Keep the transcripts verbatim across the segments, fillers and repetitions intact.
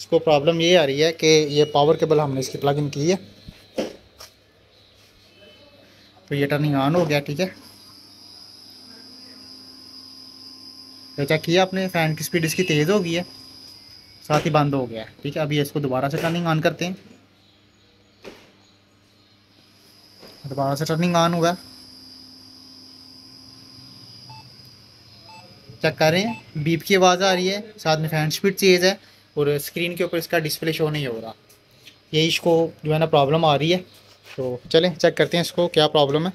इसको प्रॉब्लम ये आ रही है कि ये पावर केबल हमने इसकी प्लग इन की है तो ये टर्निंग ऑन हो गया। ठीक है, तो चेक किया आपने, फ़ैन की स्पीड इसकी तेज़ हो गई है, साथ ही बंद हो गया है। ठीक है, अभी इसको दोबारा से टर्निंग ऑन करते हैं। दोबारा से टर्निंग ऑन हुआ, चेक कर रहे हैं, बीप की आवाज़ आ रही है, साथ में फ़ैन स्पीड तेज़ है और स्क्रीन के ऊपर इसका डिस्प्ले शो नहीं हो रहा। यही इसको जो है ना प्रॉब्लम आ रही है। तो चलें चेक करते हैं इसको क्या प्रॉब्लम है।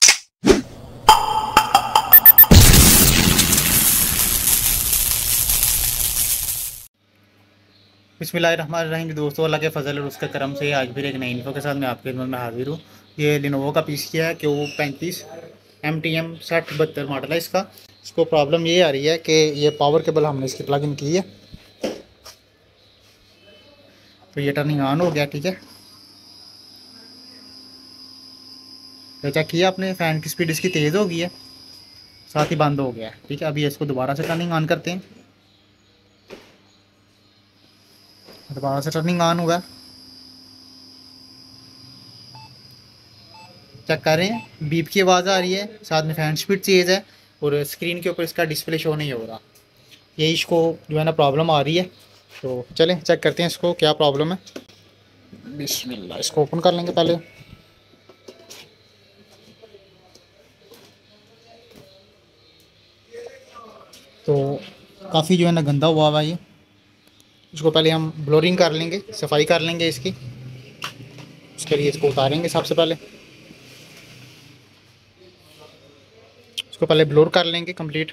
बिस्मिल्लाहिर्रहमानिर्रहीम दोस्तों, अल्लाह के फजल और उसके करम से आज फिर एक नई इन्फो के साथ मैं आपके खिदमत में हाजिर हूँ। ये लिनोवो का पीसी है क्यू पैंतीस एम टी एम साठ बहत्तर मॉडल है इसका। इसको प्रॉब्लम ये आ रही है कि ये पावर केबल हमने इसकी प्लग इन की है तो ये टर्निंग ऑन हो गया। ठीक है, तो चेक किया आपने, फ़ैन की स्पीड इसकी तेज़ हो गई है, साथ ही बंद हो गया है। ठीक है, अभी इसको दोबारा से टर्निंग ऑन करते हैं। दोबारा से टर्निंग ऑन हुआ, चेक कर रहे हैं, बीप की आवाज़ आ रही है, साथ में फ़ैन स्पीड तेज़ है और स्क्रीन के ऊपर इसका डिस्प्ले शो नहीं हो रहा। यही इसको जो है ना प्रॉब्लम आ रही है। तो चलें चेक करते हैं इसको क्या प्रॉब्लम है। बिस्मिल्लाह, इसको ओपन कर लेंगे पहले। तो काफ़ी जो है ना गंदा हुआ हुआ ये, इसको पहले हम ब्लोरिंग कर लेंगे, सफाई कर लेंगे इसकी। उसके लिए इसको उतारेंगे सबसे पहले, इसको पहले ब्लोर कर लेंगे कंप्लीट।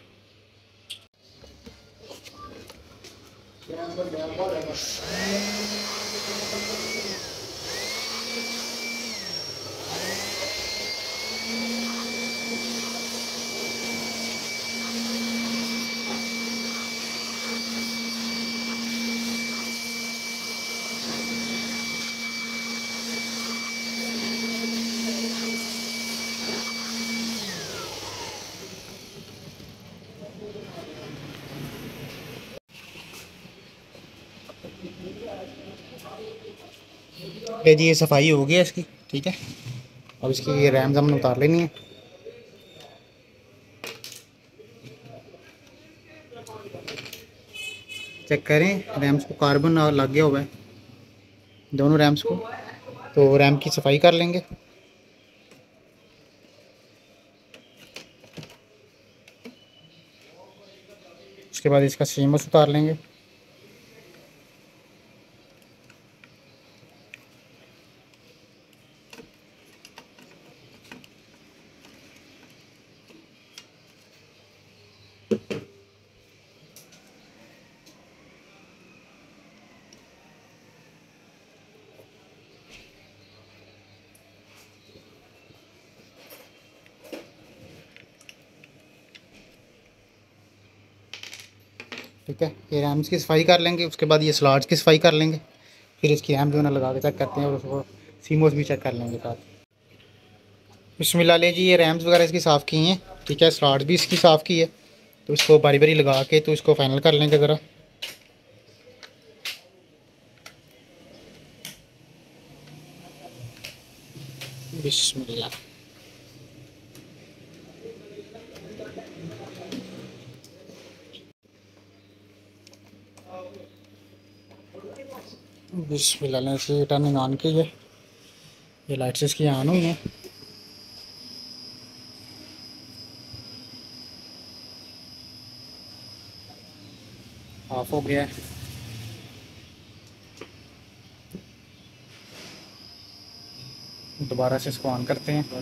ये जी ये सफाई हो गई है इसकी। ठीक है, अब इसकी ये रैम्स हमने उतार लेनी है। चेक करें, रैम्स को कार्बन लग गया हुआ है दोनों रैम्स को। तो रैम की सफाई कर लेंगे। उसके बाद इसका सीमस उतार लेंगे। ठीक है, ये रैम्स की सफाई कर लेंगे, उसके बाद ये स्लॉट्स की सफाई कर लेंगे, फिर इसकी रैम जो है ना लगा के चेक करते हैं और उसको सीमोस भी चेक कर लेंगे साथ। बिस्मिल्लाह ले जी, ये रैम्स वगैरह इसकी साफ़ की हैं। ठीक है, स्लॉट्स भी इसकी साफ़ की है, तो इसको बारी बारी लगा के तो इसको फाइनल कर लेंगे ज़रा। बिस्मिल्लाह, बिस्मिल्लाह ने इसकी टर्निंग ऑन की है, ये लाइट्स इसकी ऑन हुई हैं। ऑफ हो गया है। दोबारा से इसको ऑन करते हैं।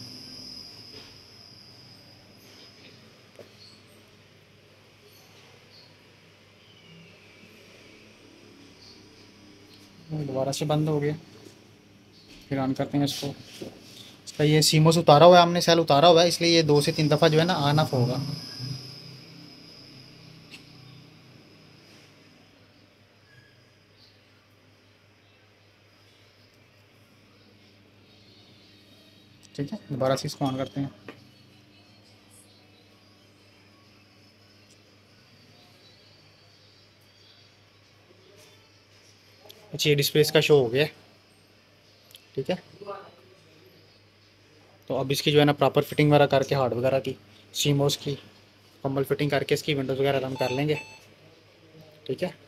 दोबारा से बंद हो गया, फिर ऑन करते हैं इसको। इसका ये सीमोस उतारा हुआ है, हमने सेल उतारा हुआ है, इसलिए ये दो से तीन दफ़ा जो है ना ऑन ऑफ होगा। ठीक है, दोबारा से इसको ऑन करते हैं। अच्छा, ये डिस्प्ले इसका शो हो गया है, ठीक है। तो अब इसकी जो है ना प्रॉपर फिटिंग वगैरह करके हार्ड वगैरह की सीमोस की कम्बल फिटिंग करके इसकी विंडोज़ वगैरह रन कर लेंगे, ठीक है।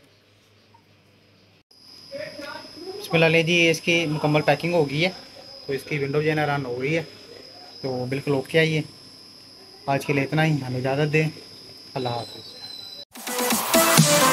बिस्मिल्लाह ले जी, ये इसकी मुकम्मल पैकिंग हो गई है, तो इसकी विंडो जो है ना रन हो रही है, तो बिल्कुल ओके आइए। आज के लिए इतना ही, हमें इजाज़त दें। अल्लाह हाफ़िज़।